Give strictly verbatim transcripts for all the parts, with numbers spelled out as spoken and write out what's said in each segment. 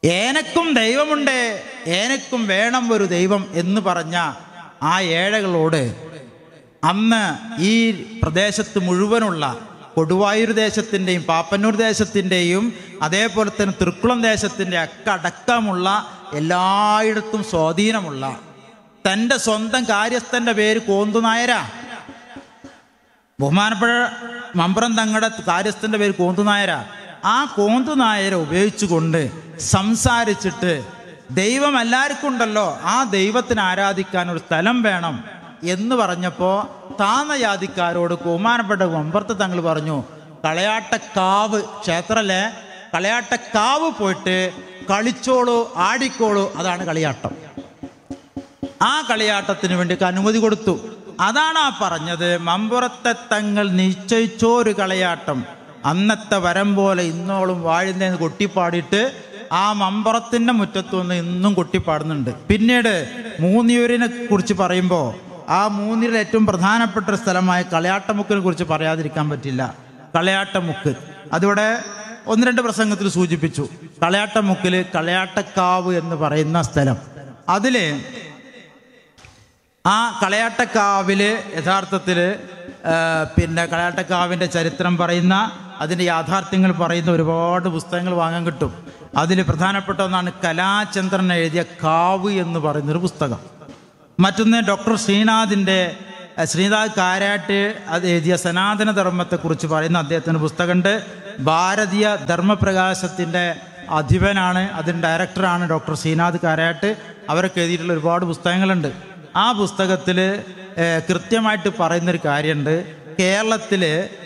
ഏനക്കും ദൈവമുണ്ട്, ഏനക്കും വേണം ഒരു ദൈവം എന്ന് പറഞ്ഞ ആ ഏഴകളോട് അന്ന് ഈ പ്രദേശത്ത് മുഴുവനുള്ള കൊടുവായൂർ ദേശത്തിൻ്റെയും പാപ്പന്നൂർ ദേശത്തിൻ്റെയും അതേപോലെ തന്നെ തൃക്കുളം ദേശത്തിൻ്റെ ഒക്കെ അടക്കമുള്ള എല്ലായിടത്തും സ്വാധീനമുള്ള തൻ്റെ സ്വന്തം കാര്യസ്ഥൻ്റെ പേര് കോന്തുനായരാ. ബഹുമാനപ്പെട്ട മമ്പ്രം തങ്ങളുടെ കാര്യസ്ഥൻ്റെ പേര് കോന്തുനായരാ. ആ കോന്തുനായരെ ഉപയോഗിച്ചുകൊണ്ട് സംസാരിച്ചിട്ട് ദൈവം എല്ലാവർക്കും ഉണ്ടല്ലോ, ആ ദൈവത്തിന് ആരാധിക്കാൻ ഒരു സ്ഥലം വേണം എന്ന് പറഞ്ഞപ്പോൾ താന്ന ജാതിക്കാരോട് ബഹുമാനപ്പെട്ട മമ്പ്രത്ത് തങ്ങൾ പറഞ്ഞു, കളയാട്ടക്കാവ് ക്ഷേത്രല്ലേ, കളയാട്ടക്കാവ് പോയിട്ട് കളിച്ചോളൂ, ആടിക്കോളൂ, അതാണ് കളിയാട്ടം. ആ കളിയാട്ടത്തിന് വേണ്ടി അനുമതി കൊടുത്തു. അതാണ് ആ പറഞ്ഞത്, മമ്പുറത്തെ തങ്ങൾ നിശ്ചയിച്ചോരു കളിയാട്ടം അന്നത്തെ വരം പോലെ ഇന്നോളം വാഴുന്നതെന്ന് കൊട്ടിപ്പാടിയിട്ട് ആ മമ്പുറത്തിൻ്റെ മുറ്റത്ത് വന്ന് ഇന്നും കൊട്ടിപ്പാടുന്നുണ്ട്. പിന്നീട് മൂന്നിയൂരിനെ കുറിച്ച് പറയുമ്പോൾ ആ മൂന്നിൽ ഏറ്റവും പ്രധാനപ്പെട്ട ഒരു സ്ഥലമായ കളയാട്ടമുക്കിനെ കുറിച്ച് പറയാതിരിക്കാൻ പറ്റില്ല. കളയാട്ടമുക്ക് അതിവിടെ ഒന്ന് രണ്ട് പ്രസംഗത്തിൽ സൂചിപ്പിച്ചു. കളയാട്ടമുക്കിൽ കളയാട്ടക്കാവ് എന്ന് പറയുന്ന സ്ഥലം, അതിൽ ആ കളയാട്ടക്കാവിൽ യഥാർത്ഥത്തിൽ പിന്നെ കളയാട്ടക്കാവിൻ്റെ ചരിത്രം പറയുന്ന അതിൻ്റെ യാഥാർത്ഥ്യങ്ങൾ പറയുന്ന ഒരുപാട് പുസ്തകങ്ങൾ വാങ്ങാൻ കിട്ടും. അതിൽ പ്രധാനപ്പെട്ട ഒന്നാണ് കലാചന്ദ്രൻ എഴുതിയ കാവ് എന്ന് പറയുന്നൊരു പുസ്തകം. മറ്റൊന്ന് ഡോക്ടർ ശ്രീനാഥിൻ്റെ ശ്രീനാഥ് കാരാട്ട് അത് എഴുതിയ സനാതന ധർമ്മത്തെക്കുറിച്ച് പറയുന്ന അദ്ദേഹത്തിൻ്റെ പുസ്തകമുണ്ട്. ഭാരതീയ ധർമ്മപ്രകാശത്തിൻ്റെ അധിപനാണ്, അതിൻ്റെ ഡയറക്ടറാണ് ഡോക്ടർ ശ്രീനാഥ് കാരാട്ട്. അവരൊക്കെ എഴുതിയിട്ടുള്ള ഒരുപാട് പുസ്തകങ്ങളുണ്ട്. ആ പുസ്തകത്തിൽ കൃത്യമായിട്ട് പറയുന്നൊരു കാര്യമുണ്ട്, കേരളത്തിൽ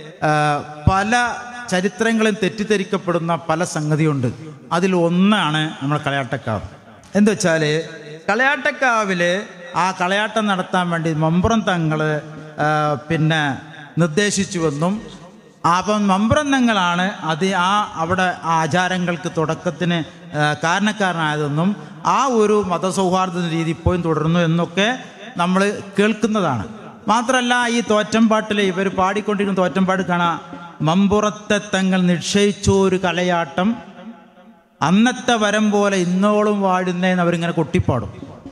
പല ചരിത്രങ്ങളും തെറ്റിദ്ധരിക്കപ്പെടുന്ന പല സംഗതിയുണ്ട്. അതിൽ ഒന്നാണ് നമ്മൾ കളയാട്ടക്കാവ്. എന്താ വെച്ചാൽ കളയാട്ടക്കാവിൽ ആ കളയാട്ടം നടത്താൻ വേണ്ടി മമ്പ്രം തങ്ങൾ പിന്നെ നിർദ്ദേശിച്ചുവെന്നും അപ്പം മമ്പ്രം തങ്ങളാണ് അത് ആ അവിടെ ആചാരങ്ങൾക്ക് തുടക്കത്തിന് കാരണക്കാരനായതെന്നും ആ ഒരു മതസൗഹാർദ്ദ രീതി ഇപ്പോഴും തുടരുന്നു എന്നൊക്കെ നമ്മൾ കേൾക്കുന്നതാണ്. മാത്രമല്ല ഈ തോറ്റമ്പാട്ടിൽ ഇവർ പാടിക്കൊണ്ടിരിക്കുന്ന തോറ്റമ്പാട് കാണാം, മമ്പുറത്തെ തങ്ങൾ നിശ്ചയിച്ചൊരു കളയാട്ടം അന്നത്തെ വരം പോലെ ഇന്നോളം വാഴുന്നതെന്ന് അവരിങ്ങനെ കൊട്ടിപ്പാടും.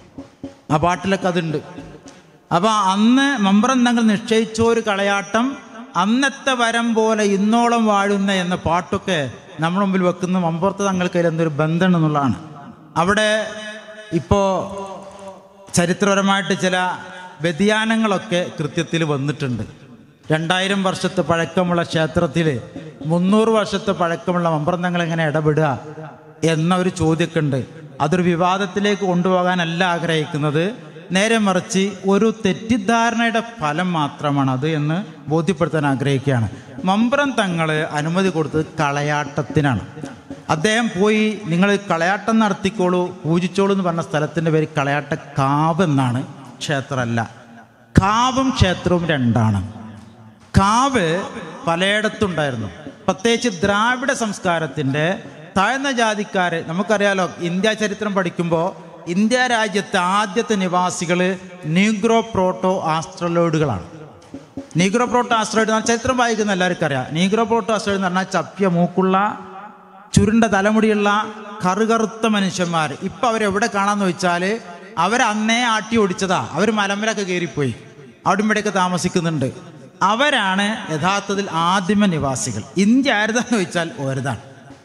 ആ പാട്ടിലൊക്കെ അതുണ്ട്. അപ്പം അന്ന് മമ്പ്രം തങ്ങൾ നിശ്ചയിച്ചൊരു കളയാട്ടം അന്നത്തെ വരം പോലെ ഇന്നോളം വാഴുന്ന എന്ന പാട്ടൊക്കെ നമ്മുടെ മുമ്പിൽ വെക്കുന്ന മമ്പുറത്ത് തങ്ങൾക്ക് അതിൽ എന്തൊരു ബന്ധം എന്നുള്ളതാണ്. അവിടെ ഇപ്പോൾ ചരിത്രപരമായിട്ട് ചില വ്യതിയാനങ്ങളൊക്കെ കൃത്യത്തിൽ വന്നിട്ടുണ്ട്. രണ്ടായിരം വർഷത്തെ പഴക്കമുള്ള ക്ഷേത്രത്തിൽ മുന്നൂറ് വർഷത്തെ പഴക്കമുള്ള മമ്പ്രം തങ്ങൾ എങ്ങനെ ഇടപെടുക എന്ന ഒരു ചോദ്യമൊക്കെ ഉണ്ട്. അതൊരു വിവാദത്തിലേക്ക് കൊണ്ടുപോകാനല്ല ആഗ്രഹിക്കുന്നത്, നേരെ മറിച്ച് ഒരു തെറ്റിദ്ധാരണയുടെ ഫലം മാത്രമാണത് എന്ന് ബോധ്യപ്പെടുത്താൻ ആഗ്രഹിക്കുകയാണ്. മമ്പ്രം തങ്ങൾ അനുമതി കൊടുത്തത് കളയാട്ടത്തിനാണ്. അദ്ദേഹം പോയി നിങ്ങൾ കളയാട്ടം നടത്തിക്കോളൂ, പൂജിച്ചോളൂ എന്ന് പറഞ്ഞ സ്ഥലത്തിൻ്റെ പേര് കളയാട്ടക്കാവ് എന്നാണ്, ക്ഷേത്രമല്ല. കാവും ക്ഷേത്രവും രണ്ടാണ്. കാവ് പലയിടത്തുണ്ടായിരുന്നു. പ്രത്യേകിച്ച് ദ്രാവിഡ സംസ്കാരത്തിൻ്റെ താഴ്ന്ന ജാതിക്കാർ, നമുക്കറിയാലോ ഇന്ത്യ ചരിത്രം പഠിക്കുമ്പോൾ ഇന്ത്യ രാജ്യത്തെ ആദ്യത്തെ നിവാസികൾ നീഗ്രോ പ്രോട്ടോ ആസ്ട്രലോയിഡുകളാണ്. നീഗ്രോ പ്രോട്ടോ ആസ്ട്രലോയിഡ് എന്ന് പറഞ്ഞാൽ ചരിത്രം വായിക്കുന്ന എല്ലാവർക്കും അറിയാം. നീഗ്രോ പ്രോട്ടോ ആസ്ട്രലോയിഡ് എന്ന് പറഞ്ഞാൽ ചപ്പിയ മൂക്കുള്ള ചുരുണ്ട തലമുടിയുള്ള കറുകറുത്ത മനുഷ്യന്മാർ. ഇപ്പം അവരെവിടെ കാണാമെന്ന് ചോദിച്ചാൽ അവരന്നേ ആട്ടി ഓടിച്ചതാ. അവർ മലമലൊക്കെ കയറിപ്പോയി അവിടെ ഇവിടെയൊക്കെ താമസിക്കുന്നുണ്ട്. അവരാണ് യഥാർത്ഥത്തിൽ ആദിമ നിവാസികൾ. ഇന്ത്യ ആരുതാന്ന് ചോദിച്ചാൽ ഓരതാണ്.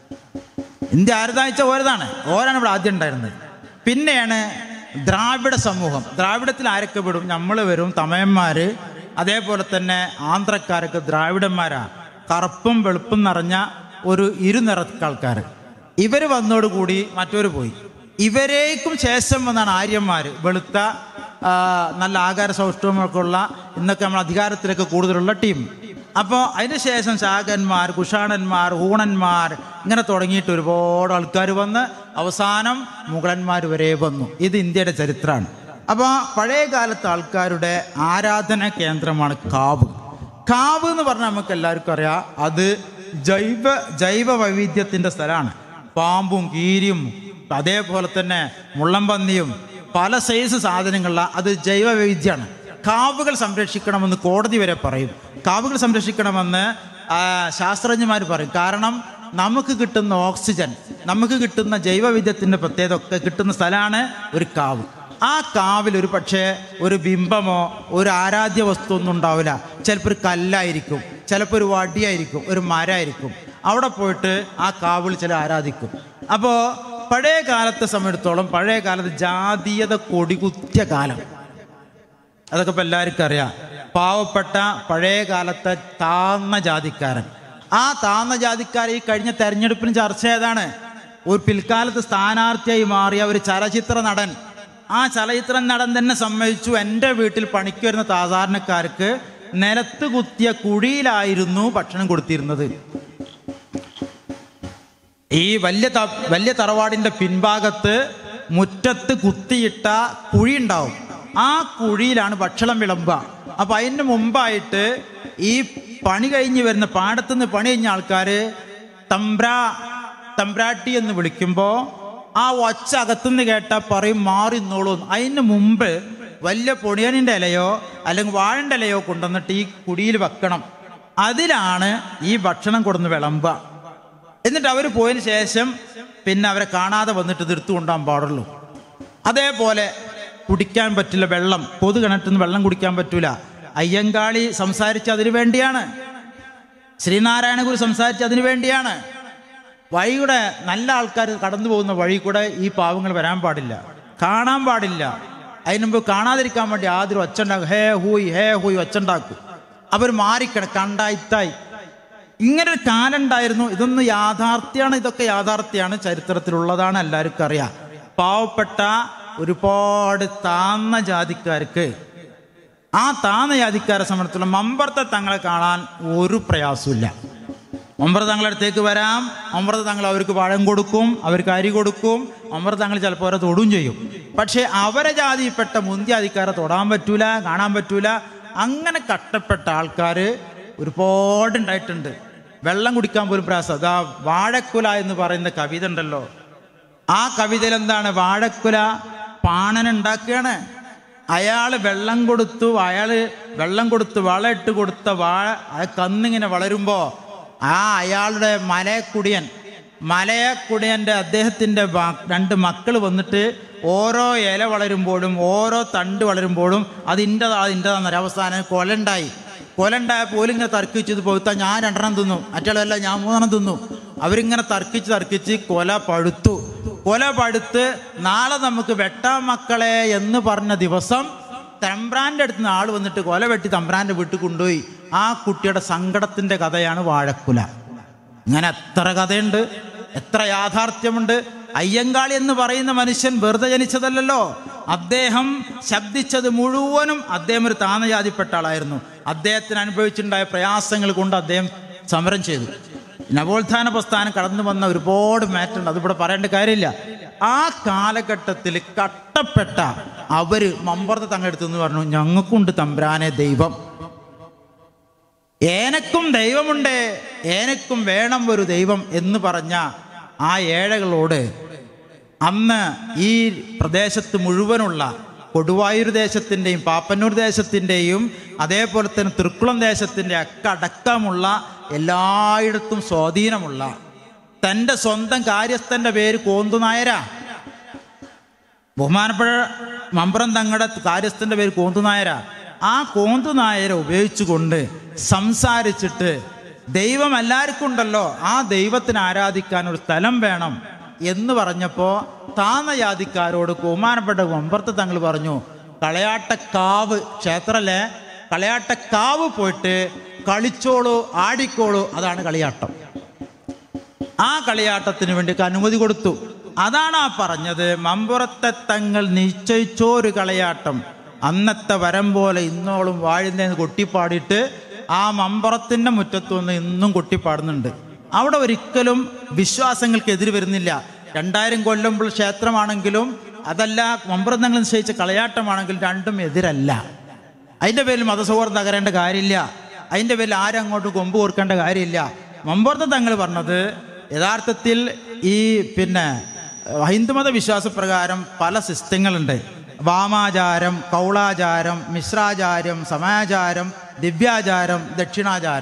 ഇന്ത്യ ആരുതാന്ന് വെച്ചാൽ ഓരതാണ്, ഓരാണ് ഇവിടെ ആദ്യം ഉണ്ടായിരുന്നത്. പിന്നെയാണ് ദ്രാവിഡ സമൂഹം. ദ്രാവിഡത്തിൽ ആരൊക്കെ പെടും? നമ്മൾ വരും, തമയന്മാർ, അതേപോലെ തന്നെ ആന്ധ്രക്കാരൊക്കെ ദ്രാവിഡന്മാരാണ്. കറുപ്പും വെളുപ്പും നിറഞ്ഞ ഒരു ഇരുനിറക്കാൾക്കാർ. ഇവർ വന്നോടുകൂടി മറ്റവർ പോയി. ഇവരേക്കും ശേഷം വന്നാണ് ആര്യന്മാർ, വെളുത്ത നല്ല ആകാര സൗഷ്ഠവമൊക്കെ ഉള്ള ഇന്നൊക്കെ നമ്മൾ അധികാരത്തിലൊക്കെ കൂടുതലുള്ള ടീം. അപ്പോൾ അതിന് ശേഷം ശാകന്മാർ, കുഷാണന്മാർ, ഊണന്മാർ ഇങ്ങനെ തുടങ്ങിയിട്ട് ഒരുപാട് ആൾക്കാർ വന്ന് അവസാനം മുഗളന്മാർ വരെ വന്നു. ഇത് ഇന്ത്യയുടെ ചരിത്രമാണ്. അപ്പോൾ പഴയ കാലത്തെ ആൾക്കാരുടെ ആരാധന കേന്ദ്രമാണ് കാവ്. കാവ് എന്ന് പറഞ്ഞാൽ നമുക്ക് എല്ലാവർക്കും അറിയാം, അത് ജൈവ ജൈവ വൈവിധ്യത്തിൻ്റെ സ്ഥലമാണ്. പാമ്പും കീരിയും അതേപോലെ തന്നെ മുള്ളംപന്നിയും പല സൈസ് സാധനങ്ങളുള്ള അത് ജൈവ വൈവിധ്യമാണ്. കാവുകൾ സംരക്ഷിക്കണമെന്ന് കോടതി വരെ പറയും. കാവുകൾ സംരക്ഷിക്കണമെന്ന് ശാസ്ത്രജ്ഞന്മാർ പറയും. കാരണം നമുക്ക് കിട്ടുന്ന ഓക്സിജൻ, നമുക്ക് കിട്ടുന്ന ജൈവവിദ്യത്തിൻ്റെ പ്രത്യേകത ഒക്കെ കിട്ടുന്ന സ്ഥലമാണ് ഒരു കാവ്. ആ കാവിൽ ഒരു പക്ഷേ ഒരു ബിംബമോ ഒരു ആരാധ്യ വസ്തു ഒന്നും ഉണ്ടാവില്ല. ചിലപ്പോൾ ഒരു കല്ലായിരിക്കും, ചിലപ്പോൾ ഒരു വടിയായിരിക്കും, ഒരു മരമായിരിക്കും. അവിടെ പോയിട്ട് ആ കാവിൽ ചില ആരാധിക്കും. അപ്പോൾ പഴയ കാലത്തെ സമയത്തോളം പഴയ കാലത്ത് ജാതീയത കൊടികുത്തിയ കാലം. അതൊക്കെ ഇപ്പം എല്ലാവർക്കും അറിയാം. പാവപ്പെട്ട പഴയ കാലത്തെ താഴ്ന്ന ജാതിക്കാരൻ, ആ താഴ്ന്ന ജാതിക്കാരൻ ഈ കഴിഞ്ഞ തെരഞ്ഞെടുപ്പിന് ചർച്ച ചെയ്താണ്. ഒരു പിൽക്കാലത്ത് സ്ഥാനാർത്ഥിയായി മാറിയ ഒരു ചലച്ചിത്ര നടൻ, ആ ചലച്ചിത്ര നടൻ തന്നെ സമ്മതിച്ചു, എൻ്റെ വീട്ടിൽ പണിക്ക് വരുന്ന സാധാരണക്കാർക്ക് നിലത്ത് കുത്തിയ കുഴിയിലായിരുന്നു ഭക്ഷണം കൊടുത്തിരുന്നത്. ഈ വലിയ ത വലിയ തറവാടിൻ്റെ പിൻഭാഗത്ത് മുറ്റത്ത് കുത്തിയിട്ട കുഴി ഉണ്ടാവും. ആ കുഴിയിലാണ് ഭക്ഷണം വിളമ്പുക. അപ്പം അതിന് മുമ്പായിട്ട് ഈ പണി കഴിഞ്ഞ് വരുന്ന പാടത്തുനിന്ന് പണി കഴിഞ്ഞ ആൾക്കാർ തമ്പ്രാ തമ്പ്രാട്ടി എന്ന് വിളിക്കുമ്പോൾ ആ ഒച്ച അകത്തുനിന്ന് കേട്ടാൽ പറയും മാറിന്നോളൂ. അതിന് മുമ്പ് വലിയ പൊടിയണിൻ്റെ ഇലയോ അല്ലെങ്കിൽ വാഴൻ്റെ ഇലയോ കൊണ്ടുവന്നിട്ട് ഈ കുടിയിൽ വെക്കണം. അതിലാണ് ഈ ഭക്ഷണം കൊടുന്ന് വിളമ്പുക. എന്നിട്ട് അവർ പോയതിന് ശേഷം പിന്നെ അവരെ കാണാതെ വന്നിട്ട് ഇത് എടുത്തു കൊണ്ടുപോകാൻ പാടുള്ളൂ. അതേപോലെ കുടിക്കാൻ പറ്റില്ല വെള്ളം, പൊതു കിണറ്റിൽ നിന്ന് വെള്ളം കുടിക്കാൻ പറ്റൂല. അയ്യങ്കാളി സംസാരിച്ച് അതിനു വേണ്ടിയാണ്, ശ്രീനാരായണ ഗുരു സംസാരിച്ച് അതിനു വേണ്ടിയാണ്. വഴിയുടെ നല്ല ആൾക്കാർ കടന്നു പോകുന്ന വഴി കൂടെ ഈ പാവങ്ങൾ വരാൻ പാടില്ല, കാണാൻ പാടില്ല. അതിന് മുമ്പ് കാണാതിരിക്കാൻ വേണ്ടി ആദ്യം ഒച്ച ഉണ്ടാക്കും, ഹേ ഹൂയ് ഹേ ഹൂയ് ഒച്ച ഉണ്ടാക്കും. അവർ മാറിക്കണം, കണ്ടായിത്തായി. ഇങ്ങനെ ഒരു കാലം ഉണ്ടായിരുന്നു. ഇതൊന്നും യാഥാർത്ഥ്യമാണ്, ഇതൊക്കെ യാഥാർത്ഥ്യമാണ്, ചരിത്രത്തിലുള്ളതാണ്, എല്ലാവർക്കും അറിയാം. പാവപ്പെട്ട ഒരുപാട് താഴ്ന്ന ജാതിക്കാർക്ക്, ആ താഴ്ന്ന ജാതിക്കാരെ സംബന്ധിച്ചുള്ള മമ്പർത്തെ തങ്ങളെ കാണാൻ ഒരു പ്രയാസമില്ല. മമ്പർത്ത് തങ്ങളുടെ അടുത്തേക്ക് വരാം, മമ്പർത്ത് തങ്ങൾ അവർക്ക് പഴം കൊടുക്കും, അവർക്ക് അരി കൊടുക്കും, മമ്പർത്ത് തങ്ങൾ ചിലപ്പോൾ അവരെ തൊടുകയും ചെയ്യും. പക്ഷേ അവരെ ജാതിയിൽപ്പെട്ട മുന്തിയാതിക്കാരെ തൊടാൻ പറ്റൂല, കാണാൻ പറ്റൂല. അങ്ങനെ കഷ്ടപ്പെട്ട ആൾക്കാർ ഒരുപാടുണ്ടായിട്ടുണ്ട്. വെള്ളം കുടിക്കാൻ പോലും പ്രയാസം. അതാ വാഴക്കുല എന്ന് പറയുന്ന കവിത ഉണ്ടല്ലോ, ആ കവിതയിൽ എന്താണ്, വാഴക്കുല പാണനുണ്ടാക്കുകയാണ്. അയാൾ വെള്ളം കൊടുത്തു, അയാൾ വെള്ളം കൊടുത്ത് വളം ഇട്ട് കൊടുത്ത വാഴ കന്നിങ്ങനെ വളരുമ്പോൾ ആ അയാളുടെ മലയക്കുടിയൻ മലയക്കുടിയൻ്റെ അദ്ദേഹത്തിൻ്റെ രണ്ട് മക്കൾ വന്നിട്ട് ഓരോ ഇല വളരുമ്പോഴും ഓരോ തണ്ട് വളരുമ്പോഴും അത് ഇൻ്റെതാ ഇൻ്റെതാന്നൊരു അവസാനം കൊലണ്ടായി. കൊലണ്ടായ പോലും ഇങ്ങനെ തർക്കിച്ചത് പോയിത്താ ഞാൻ രണ്ടെണ്ണം തിന്നു, മറ്റുള്ളവല്ല ഞാൻ മൂന്നെണ്ണം തിന്നു. അവരിങ്ങനെ തർക്കിച്ച് തർക്കിച്ച് കൊല പഴുത്തു. കൊല പഴുത്ത് നാളെ നമുക്ക് വെട്ടാം മക്കളെ എന്ന് പറഞ്ഞ ദിവസം തമ്പ്രാൻ്റെ അടുത്ത് നിന്ന് ആൾ വന്നിട്ട് കൊല വെട്ടി തമ്പ്രാൻ്റെ വീട്ടിൽ കൊണ്ടുപോയി. ആ കുട്ടിയുടെ സങ്കടത്തിൻ്റെ കഥയാണ് വാഴക്കുല. ഇങ്ങനെ എത്ര കഥയുണ്ട്, എത്ര യാഥാർത്ഥ്യമുണ്ട്. അയ്യങ്കാളി എന്ന് പറയുന്ന മനുഷ്യൻ വെറുതെ ജനിച്ചതല്ലല്ലോ. അദ്ദേഹം ശബ്ദിച്ചത് മുഴുവനും അദ്ദേഹം ഒരു താഴ്ന്നജാതിപ്പെട്ട ആളായിരുന്നു. അദ്ദേഹത്തിന് അനുഭവിച്ചിട്ടുണ്ടായ പ്രയാസങ്ങൾ കൊണ്ട് അദ്ദേഹം സമരം ചെയ്തു. നവോത്ഥാന പ്രസ്ഥാനം കടന്നു വന്ന ഒരുപാട് മാറ്റമുണ്ട്, അതിവിടെ പറയേണ്ട കാര്യമില്ല. ആ കാലഘട്ടത്തിൽ കട്ടപ്പെട്ട അവര് മമ്പർത്ത് തങ്ങളെടുത്തു എന്ന് പറഞ്ഞു, ഞങ്ങൾക്കുണ്ട് തമ്പ്രാനെ ദൈവം, ഏനക്കും ദൈവമുണ്ട്, ഏനക്കും വേണം ഒരു ദൈവം എന്ന് പറഞ്ഞ ആ ഏഴകളോട് അന്ന് ഈ പ്രദേശത്ത് മുഴുവനുള്ള കൊടുവായൂർ ദേശത്തിൻ്റെയും പാപ്പന്നൂർ ദേശത്തിൻ്റെയും അതേപോലെ തന്നെ തൃക്കുളം ദേശത്തിൻ്റെ ഒക്കെ അടക്കമുള്ള എല്ലായിടത്തും സ്വാധീനമുള്ള തൻ്റെ സ്വന്തം കാര്യസ്ഥൻ്റെ പേര് കോന്തുനായരാ. ബഹുമാനപ്പെട്ട മമ്പറം തങ്ങളുടെ കാര്യസ്ഥൻ്റെ പേര് കോന്തുനായരാ. ആ കോന്തുനായരെ ഉപയോഗിച്ചുകൊണ്ട് സംസാരിച്ചിട്ട് ദൈവം എല്ലാവർക്കും ഉണ്ടല്ലോ, ആ ദൈവത്തിന് ആരാധിക്കാൻ ഒരു സ്ഥലം വേണം എന്ന് പറഞ്ഞപ്പോൾ താഴ്ന്ന ജാതിക്കാരോട് ബഹുമാനപ്പെട്ട മമ്പറത്ത് തങ്ങൾ പറഞ്ഞു, കളയാട്ടക്കാവ് ക്ഷേത്രല്ലേ, കളയാട്ടക്കാവ് പോയിട്ട് കളിച്ചോളൂ, ആടിക്കോളൂ, അതാണ് കളിയാട്ടം. ആ കളിയാട്ടത്തിന് വേണ്ടി അനുമതി കൊടുത്തു. അതാണ് ആ പറഞ്ഞത്, മമ്പുറത്തെ തങ്ങൾ നിശ്ചയിച്ചോരു കളയാട്ടം അന്നത്തെ വരം പോലെ ഇന്നോളം വാഴുന്നതെന്ന് കൊട്ടിപ്പാടിയിട്ട് ആ മമ്പുറത്തിൻ്റെ മുറ്റത്തു നിന്ന് ഇന്നും കൊട്ടിപ്പാടുന്നുണ്ട്. അവിടെ ഒരിക്കലും വിശ്വാസങ്ങൾക്കെതിര് വരുന്നില്ല. രണ്ടായിരം കൊല്ലമ്പോൾ ക്ഷേത്രമാണെങ്കിലും അതല്ല മമ്പുറം തങ്ങൾ നിശ്ചയിച്ച കളയാട്ടമാണെങ്കിലും രണ്ടും എതിരല്ല. അതിൻ്റെ പേരിൽ മതസൗഹാർദ്ദം തകരേണ്ട കാര്യമില്ല, അതിൻ്റെ പേരിൽ ആരും അങ്ങോട്ട് കൊമ്പ് കൊടുക്കേണ്ട കാര്യമില്ല. മമ്പുറത്ത് തങ്ങൾ പറഞ്ഞത് യഥാർത്ഥത്തിൽ ഈ പിന്നെ ഹിന്ദുമത വിശ്വാസപ്രകാരം പല സിസ്റ്റങ്ങളുണ്ട്. വാമാചാരം, കൗളാചാരം, മിശ്രാചാരം, സമാചാരം, ദിവ്യാചാരം, ദക്ഷിണാചാരം.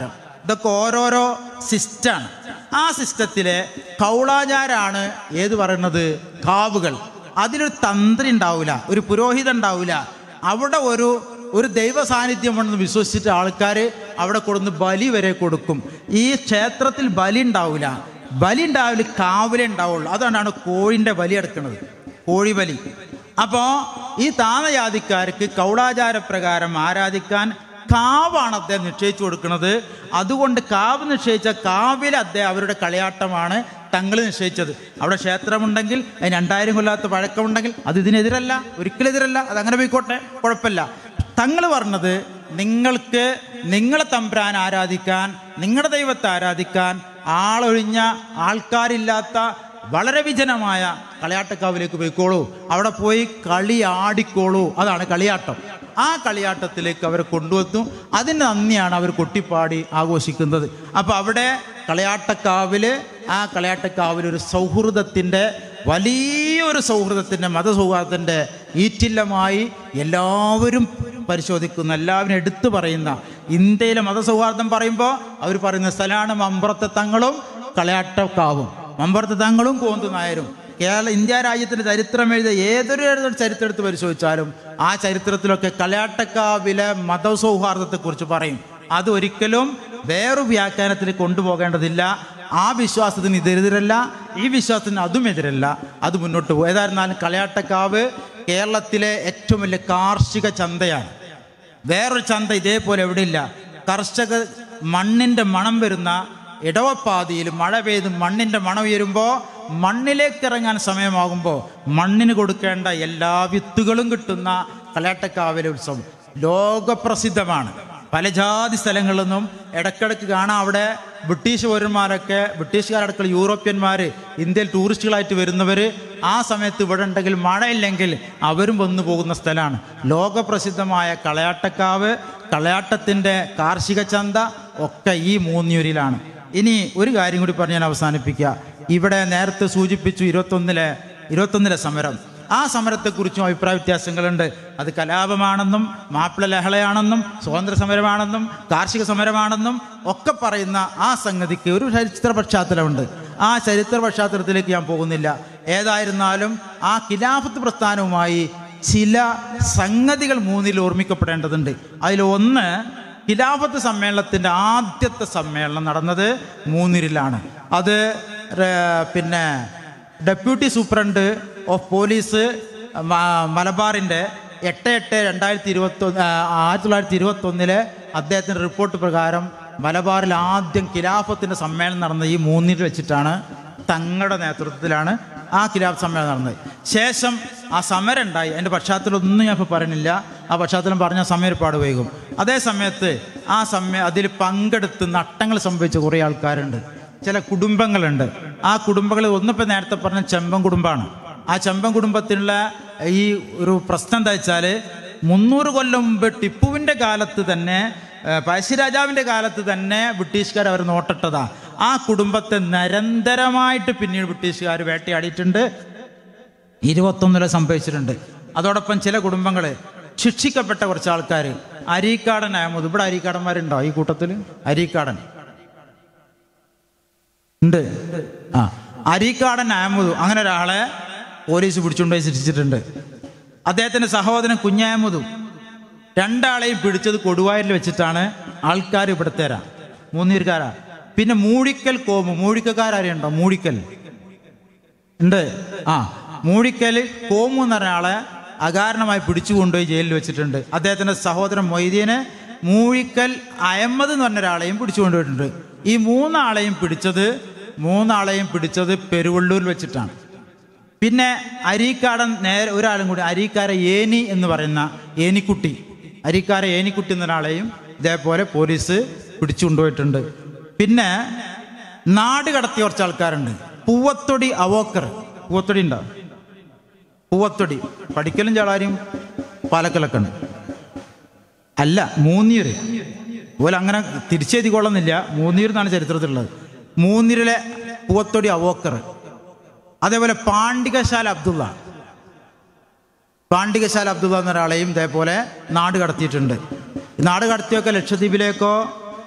ഇതൊക്കെ ഓരോരോ സിസ്റ്റാണ്. ആ സിസ്റ്റത്തിലെ കൗളാചാരാണ് ഏത് പറയുന്നത്, കാവുകൾ. അതിലൊരു തന്ത്രി ഉണ്ടാവില്ല, ഒരു പുരോഹിതൻ ഉണ്ടാവില്ല. അവിടെ ഒരു ഒരു ദൈവ സാന്നിധ്യമുണ്ടെന്ന് വിശ്വസിച്ചിട്ട് ആൾക്കാർ അവിടെ കൊടുന്ന് ബലി വരെ കൊടുക്കും. ഈ ക്ഷേത്രത്തിൽ ബലി ഉണ്ടാവില്ല, ബലി ഉണ്ടാവില്ല, കാവിലേ ഉണ്ടാവുള്ളൂ. അതുകൊണ്ടാണ് കോഴിൻ്റെ ബലി എടുക്കുന്നത്, കോഴി ബലി. അപ്പോൾ ഈ താണജാതിക്കാർക്ക് കൗളാചാരപ്രകാരം ആരാധിക്കാൻ കാവാണ് അദ്ദേഹം നിശ്ചയിച്ചു കൊടുക്കുന്നത്. അതുകൊണ്ട് കാവ് നിശ്ചയിച്ച കാവിലെ അദ്ദേഹം അവരുടെ കളിയാട്ടമാണ് തങ്ങൾ നിശ്ചയിച്ചത്. അവിടെ ക്ഷേത്രമുണ്ടെങ്കിൽ അതിന് രണ്ടായിരം കൊല്ലാത്ത പഴക്കമുണ്ടെങ്കിൽ അത് ഇതിനെതിരല്ല, ഒരിക്കലും എതിരല്ല. അതങ്ങനെ പോയിക്കോട്ടെ, കുഴപ്പമില്ല. തങ്ങൾ പറഞ്ഞത് നിങ്ങൾക്ക് നിങ്ങളെ തമ്പുരാൻ ആരാധിക്കാൻ, നിങ്ങളുടെ ദൈവത്തെ ആരാധിക്കാൻ ആളൊഴിഞ്ഞ ആൾക്കാരില്ലാത്ത വളരെ വിജനമായ കളിയാട്ടക്കാവിലേക്ക് പോയിക്കോളൂ, അവിടെ പോയി കളി ആടിക്കോളൂ. അതാണ് കളിയാട്ടം. ആ കളിയാട്ടത്തിലേക്ക് അവരെ കൊണ്ടുവന്നു. അതിന് നന്ദിയാണ് അവർ കൊട്ടിപ്പാടി ആഘോഷിക്കുന്നത്. അപ്പോൾ അവിടെ കളിയാട്ടക്കാവില് ആ കളിയാട്ടക്കാവിലൊരു സൗഹൃദത്തിൻ്റെ, വലിയൊരു സൗഹൃദത്തിൻ്റെ, മതസൗഹാർദ്ദത്തിൻ്റെ ഈറ്റില്ലമായി എല്ലാവരും പരിശോധിക്കുന്ന, എല്ലാവരും എടുത്തു പറയുന്ന, ഇന്ത്യയിലെ മതസൗഹാർദ്ദം പറയുമ്പോൾ അവർ പറയുന്ന സ്ഥലമാണ് മമ്പുറത്തെ തങ്ങളും കളിയാട്ടക്കാവും. മമ്പുറത്തെ തങ്ങളും കോന്തു നായരും. കേരള ഇന്ത്യ രാജ്യത്തിൻ്റെ ചരിത്രം എഴുതിയ ഏതൊരു ചരിത്രം എടുത്ത് പരിശോധിച്ചാലും ആ ചരിത്രത്തിലൊക്കെ കളിയാട്ടക്കാവിലെ മതസൗഹാർദ്ദത്തെക്കുറിച്ച് പറയും. അത് ഒരിക്കലും വേറൊരു വ്യാഖ്യാനത്തിൽ കൊണ്ടുപോകേണ്ടതില്ല. ആ വിശ്വാസത്തിന് ഇതെതിരല്ല, ഈ വിശ്വാസത്തിന് അതും എതിരല്ല. അത് മുന്നോട്ട് പോകും. ഏതായിരുന്നാലും കളിയാട്ടക്കാവ് കേരളത്തിലെ ഏറ്റവും വലിയ കാർഷിക ചന്തയാണ്. വേറൊരു ചന്ത ഇതേപോലെ എവിടെയില്ല. കർഷക മണ്ണിൻ്റെ മണം വരുന്ന ഇടവപ്പാതിയിൽ മഴ പെയ്ത് മണ്ണിൻ്റെ മണം ഉയരുമ്പോൾ, മണ്ണിലേക്ക് ഇറങ്ങാൻ സമയമാകുമ്പോൾ മണ്ണിന് കൊടുക്കേണ്ട എല്ലാ വിത്തുകളും കിട്ടുന്ന കളിയാട്ടക്കാവിലെ ഉത്സവം ലോകപ്രസിദ്ധമാണ്. പല ജാതി സ്ഥലങ്ങളിൽ നിന്നും ഇടയ്ക്കിടയ്ക്ക് കാണാം. അവിടെ ബ്രിട്ടീഷ് പൗരന്മാരൊക്കെ, ബ്രിട്ടീഷുകാരടക്കം യൂറോപ്യന്മാർ ഇന്ത്യയിൽ ടൂറിസ്റ്റുകളായിട്ട് വരുന്നവർ ആ സമയത്ത് ഇവിടെ ഉണ്ടെങ്കിൽ മഴയില്ലെങ്കിൽ അവരും വന്നു പോകുന്ന സ്ഥലമാണ് ലോകപ്രസിദ്ധമായ കളിയാട്ടക്കാവ്. കളിയാട്ടത്തിൻ്റെ കാർഷിക ചന്ത ഒക്കെ ഈ മൂന്നിയൂരിലാണ്. ഇനി ഒരു കാര്യം കൂടി പറഞ്ഞ് ഞാൻ അവസാനിപ്പിക്കുക. ഇവിടെ നേരത്തെ സൂചിപ്പിച്ചു ഇരുപത്തൊന്നിലെ ഇരുപത്തൊന്നിലെ സമരം. ആ സമരത്തെക്കുറിച്ചും അഭിപ്രായ വ്യത്യാസങ്ങളുണ്ട്. അത് കലാപമാണെന്നും മാപ്പിള ലഹളയാണെന്നും സ്വാതന്ത്ര്യ സമരമാണെന്നും കാർഷിക സമരമാണെന്നും ഒക്കെ പറയുന്ന ആ സംഗതിക്ക് ഒരു ചരിത്ര പശ്ചാത്തലമുണ്ട്. ആ ചരിത്ര പശ്ചാത്തലത്തിലേക്ക് ഞാൻ പോകുന്നില്ല. ഏതായിരുന്നാലും ആ ഖിലാഫത്ത് പ്രസ്ഥാനവുമായി ചില സംഗതികൾ മൂന്നിൽ ഓർമ്മിക്കപ്പെടേണ്ടതുണ്ട്. അതിലൊന്ന്, ഖിലാഫത്ത് സമ്മേളനത്തിൻ്റെ ആദ്യത്തെ സമ്മേളനം നടന്നത് മൂന്നിരിലാണ്. അത് പിന്നെ ഡെപ്യൂട്ടി സൂപ്രണ്ട് ഓഫ് പോലീസ് മലബാറിൻ്റെ എട്ട് എട്ട് രണ്ടായിരത്തി ഇരുപത്തൊന്ന് ആയിരത്തി തൊള്ളായിരത്തി ഇരുപത്തൊന്നിലെ അദ്ദേഹത്തിൻ്റെ റിപ്പോർട്ട് പ്രകാരം മലബാറിൽ ആദ്യം ഖിലാഫത്തിൻ്റെ സമ്മേളനം നടന്നത് ഈ മൂന്നിൽ വെച്ചിട്ടാണ്. തങ്ങളുടെ നേതൃത്വത്തിലാണ് ആ ഖിലാഫത്ത് സമ്മേളനം നടന്നത്. ശേഷം ആ സമരം ഉണ്ടായി. അതിൻ്റെ പശ്ചാത്തലം ഒന്നും ഞാൻ ഇപ്പോൾ പറയുന്നില്ല. ആ പശ്ചാത്തലം പറഞ്ഞ സമയം ഒരുപാട് വൈകും. അതേ സമയത്ത് ആ സമയം അതിൽ പങ്കെടുത്ത് നഷ്ടങ്ങൾ സംഭവിച്ച കുറേ ആൾക്കാരുണ്ട്, ചില കുടുംബങ്ങളുണ്ട്. ആ കുടുംബങ്ങളിൽ ഒന്നിപ്പോൾ നേരത്തെ പറഞ്ഞ ചെമ്പൻ കുടുംബമാണ്. ആ ചെമ്പൻ കുടുംബത്തിനുള്ള ഈ ഒരു പ്രശ്നം എന്താ വെച്ചാൽ, മുന്നൂറ് കൊല്ലം മുമ്പ് ടിപ്പുവിൻ്റെ കാലത്ത് തന്നെ, പഴശ്ശിരാജാവിൻ്റെ കാലത്ത് തന്നെ ബ്രിട്ടീഷുകാർ അവർ നോട്ടിട്ടതാ. ആ കുടുംബത്തെ നിരന്തരമായിട്ട് പിന്നീട് ബ്രിട്ടീഷുകാർ വേട്ടയാടിയിട്ടുണ്ട്. ഇരുപത്തൊന്നിലെ സംഭവിച്ചിട്ടുണ്ട്. അതോടൊപ്പം ചില കുടുംബങ്ങൾ ശിക്ഷിക്കപ്പെട്ട കുറച്ച് ആൾക്കാർ, അരീക്കാടൻ അഹമ്മദ്, ഇവിടെ അരീക്കാടന്മാരുണ്ടോ ഈ കൂട്ടത്തിൽ? അരീക്കാടൻ ഉണ്ട്. ആ അരീക്കാടൻ അഹമ്മദ് അങ്ങനെ ഒരാളെ പോലീസ് പിടിച്ചുകൊണ്ടുപോയി ശിക്ഷിച്ചിട്ടുണ്ട്. അദ്ദേഹത്തിൻ്റെ സഹോദരൻ കുഞ്ഞഹമ്മദും രണ്ടാളെയും പിടിച്ചത് കൊടുവായൂരിൽ വെച്ചിട്ടാണ് ആൾക്കാർ ഇവിടെ തരാം, മൂന്നീർക്കാരാ. പിന്നെ മൂഴിക്കൽ കോമു, മൂഴിക്കക്കാരുണ്ടോ? മൂഴിക്കൽ ഉണ്ട്. ആ മൂഴിക്കൽ കോമു എന്ന് പറഞ്ഞ ആളെ അകാരണമായി പിടിച്ചു കൊണ്ടുപോയി ജയിലിൽ വെച്ചിട്ടുണ്ട്. അദ്ദേഹത്തിൻ്റെ സഹോദരൻ മൊയ്തീന് മൂഴിക്കൽ അഹമ്മദ് എന്ന് പറഞ്ഞ ഒരാളെയും പിടിച്ചു കൊണ്ടുപോയിട്ടുണ്ട്. ഈ മൂന്നാളെയും പിടിച്ചത് മൂന്നാളെയും പിടിച്ചത് പെരുവള്ളൂരിൽ വെച്ചിട്ടാണ്. പിന്നെ അരീക്കാടൻ നേരെ ഒരാളും കൂടി, അരീക്കാര ഏനി എന്ന് പറയുന്ന ഏനിക്കുട്ടി, അരീക്കാര ഏനിക്കുട്ടി എന്നൊരാളെയും ഇതേപോലെ പോലീസ് പിടിച്ചു കൊണ്ടുപോയിട്ടുണ്ട്. പിന്നെ നാട് കടത്തിയ കുറച്ച് ആൾക്കാരുണ്ട്. പൂവത്തൊടി അവോക്കർ, പൂവത്തൊടി ഉണ്ടോ? പൂവത്തൊടി പഠിക്കലും ചാളാരും പാലക്കലൊക്കെ ഉണ്ട്. അല്ല, മൂന്നീര് പോലെ അങ്ങനെ തിരിച്ചെഴുതി കൊള്ളുന്നില്ല. മൂന്നീർ എന്നാണ് ചരിത്രത്തിലുള്ളത്. മൂന്നീരിലെ പൂവത്തൊടി അവോക്കർ. അതേപോലെ പാണ്ഡികശാല അബ്ദുള്ള, പാണ്ഡികശാല അബ്ദുള്ള എന്നൊരാളെയും ഇതേപോലെ നാട് കടത്തിയിട്ടുണ്ട്. നാട് കടത്തിയൊക്കെ ലക്ഷദ്വീപിലേക്കോ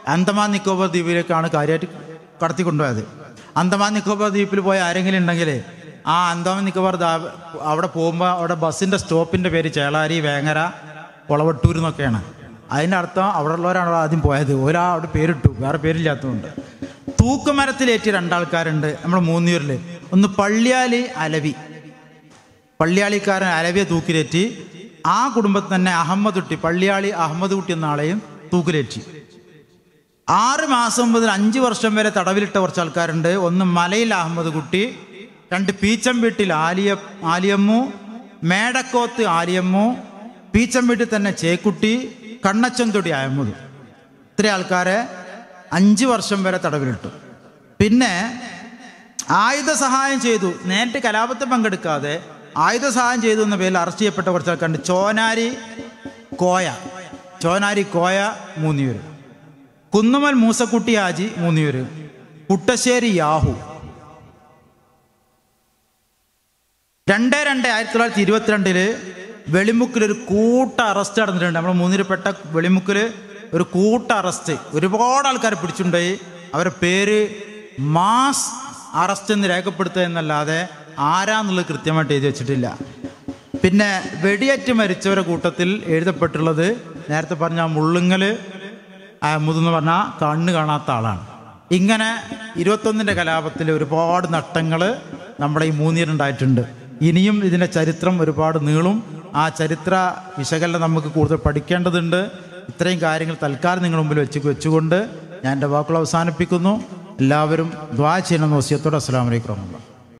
അന്തമാൻ നിക്കോബാർ ദ്വീപിലേക്കാണ് കാര്യമായിട്ട് കടത്തിക്കൊണ്ടുപോയത്. അന്തമാൻ നിക്കോബാർ ദ്വീപിൽ പോയ ആരെങ്കിലും ഉണ്ടെങ്കിൽ ആ അന്തമാൻ നിക്കോബാർ അവിടെ പോകുമ്പോൾ അവിടെ ബസ്സിൻ്റെ സ്റ്റോപ്പിൻ്റെ പേര് ചേളാരി, വേങ്ങര, കൊളവട്ടൂർ എന്നൊക്കെയാണ്. അതിൻ്റെ അർത്ഥം അവിടെ ഉള്ളവരാണ് ആദ്യം പോയത്. ഒരാ അവിടെ പേരിട്ടു, വേറെ പേരില്ലാത്തതുകൊണ്ട്. തൂക്കുമരത്തിലേറ്റ് രണ്ടാൾക്കാരുണ്ട് നമ്മുടെ മൂന്നിയൂരിൽ. ഒന്ന് പള്ളിയാലി അലവി, പള്ളിയാളിക്കാരൻ അലവിയെ തൂക്കിലേറ്റി. ആ കുടുംബത്തിൽ തന്നെ അഹമ്മദ് കുട്ടി, പള്ളിയാളി അഹമ്മദ് കുട്ടി എന്ന ആളെയും തൂക്കിലേറ്റി. ആറ് മാസം മുതൽ അഞ്ച് വർഷം വരെ തടവിലിട്ട കുറച്ച് ആൾക്കാരുണ്ട്. ഒന്ന് മലയിൽ അഹമ്മദ് കുട്ടി, രണ്ട് പീച്ചംവീട്ടിൽ ആലിയ ആലിയമ്മു, മേടക്കോത്ത് ആലിയമ്മു, പീച്ചംവീട്ടിൽ തന്നെ ചേക്കുട്ടി, കണ്ണച്ചന്തൊടി അഹമ്മദ്. ഇത്ര ആൾക്കാരെ അഞ്ച് വർഷം വരെ തടവിലിട്ടു. പിന്നെ ആയുധ സഹായം ചെയ്തു, നേരിട്ട് കലാപത്തിൽ പങ്കെടുക്കാതെ ആയുധ സഹായം ചെയ്തു എന്ന പേരിൽ അറസ്റ്റ് ചെയ്യപ്പെട്ട കുറച്ച് ആൾക്കാരുണ്ട്. ചോനാരി കോയ, ചോനാരി കോയ മൂന്നിയൂര്, കുന്നുമൽ മൂസക്കുട്ടി ഹാജി മൂന്നിയൂര്, കുട്ടശ്ശേരി യാഹു. രണ്ട് രണ്ട് ആയിരത്തി തൊള്ളായിരത്തി ഇരുപത്തിരണ്ടില് വെളിമുക്കിൽ ഒരു കൂട്ട അറസ്റ്റ് നടന്നിട്ടുണ്ട്. നമ്മൾ മൂന്നിരപ്പെട്ട വെളിമുക്കിൽ ഒരു കൂട്ട അറസ്റ്റ്, ഒരുപാട് ആൾക്കാരെ പിടിച്ചിട്ടുണ്ടായി. അവരുടെ പേര് മാസ് അറസ്റ്റ് എന്ന് രേഖപ്പെടുത്തുക എന്നല്ലാതെ ആരാന്നുള്ളത് കൃത്യമായിട്ട് എഴുതി വെച്ചിട്ടില്ല. പിന്നെ വെടിയേറ്റ് മരിച്ചവരുടെ കൂട്ടത്തിൽ എഴുതപ്പെട്ടുള്ളത് നേരത്തെ പറഞ്ഞ മുള്ളുങ്ങൽ അഹമ്മദ് എന്ന് പറഞ്ഞാൽ കണ്ണ് കാണാത്ത ആളാണ്. ഇങ്ങനെ ഇരുപത്തൊന്നിൻ്റെ കലാപത്തിൽ ഒരുപാട് നഷ്ടങ്ങൾ നമ്മുടെ ഈ മൂന്നിയറുണ്ടായിട്ടുണ്ട്. ഇനിയും ഇതിൻ്റെ ചരിത്രം ഒരുപാട് നീളും. ആ ചരിത്ര വിശകലനം നമുക്ക് കൂടുതൽ പഠിക്കേണ്ടതുണ്ട്. ഇത്രയും കാര്യങ്ങൾ തൽക്കാലം നിങ്ങളുടെ മുമ്പിൽ വെച്ച് വെച്ചുകൊണ്ട് ഞാൻ എൻ്റെ വാക്കുകൾ അവസാനിപ്പിക്കുന്നു. എല്ലാവരും ദുആ ചെയ്യണമെന്ന് വസിയത്തോടെ. അസ്സലാമു അലൈക്കും.